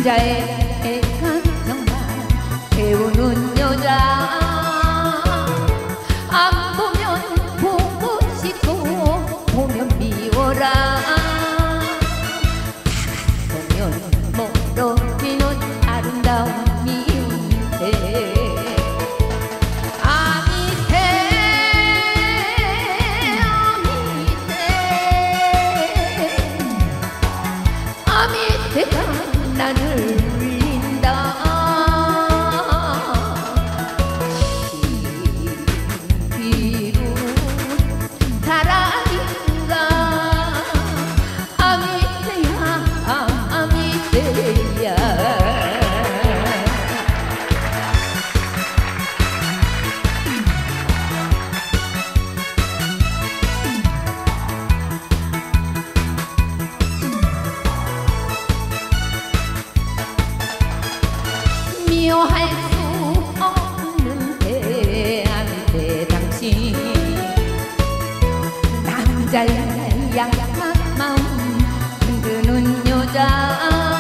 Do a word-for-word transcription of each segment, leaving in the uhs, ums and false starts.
남자의 감정만 배우는 여자 안 보면 보고 싶고 보면 미워라 보면 멀어지는 아름다움인데 아미떼가 나를 울린다 비로 사랑인가 아미떼야 아미떼야 미워할 수 없는데 아미떼 당신 남자의 약한 마음 흔드는 여자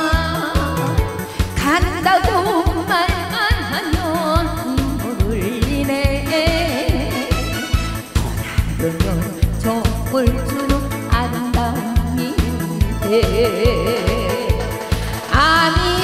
간다고 말만 하면 눈물 흘리네 떠나려면 정을 주는 아름다움인데 아미